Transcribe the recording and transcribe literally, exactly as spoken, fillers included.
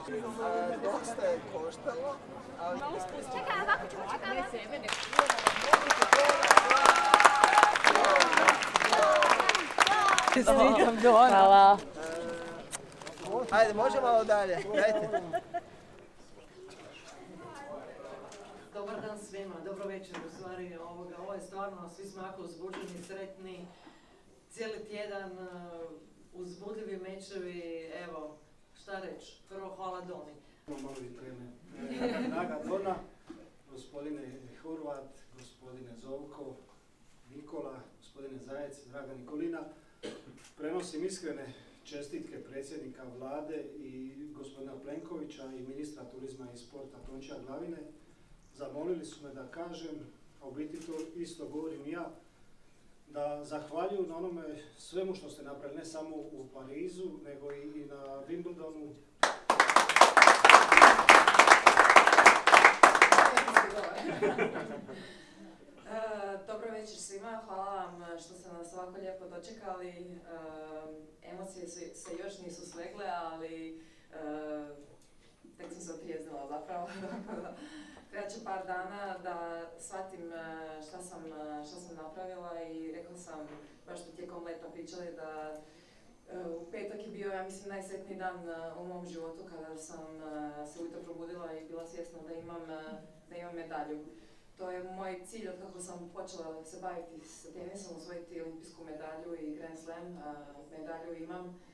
Dosta je koštalo, ali... Čekaj, ovako ćemo čekati. Čestitam, Dona. Hvala. Ajde, može malo dalje, dajte. Dobar dan svima, dobro večer u stvari. Ovoga, ovo je stvarno, svi smo jako uzbuđeni, sretni. Cijeli tjedan uzbudljivi mečevi, evo, šta reći, prvo hvala Doni. Malo i treme. Draga Dona, gospodine Horvat, gospodine Zovko, Nikola, gospodine Zajec, draga Nikolina, prenosim iskrene čestitke predsjednika vlade i gospodina Plenkovića i ministra turizma i sporta Tončija Glavine. Zamolili su me da kažem, a u biti to isto govorim i ja, da zahvaljuju na onome svemu što ste napravili, ne samo u Parizu, nego i na Wimbledonu. Dobro večer svima, hvala vam što ste nas ovako lijepo dočekali. Emocije se još nisu slegle, ali tek sam se otrijeznila zapravo. Trebat će par dana da shvatim šta sam, šta sam napravila i rekla sam, baš što tijekom leta pričali da u petak je bio, ja mislim, najsretniji dan u mom životu kada sam se ujutro probudila i bila svjesna da imam, da imam medalju. To je moj cilj od kako sam počela se baviti sa tenisom, osvojiti olimpijsku medalju i Grand Slam medalju imam.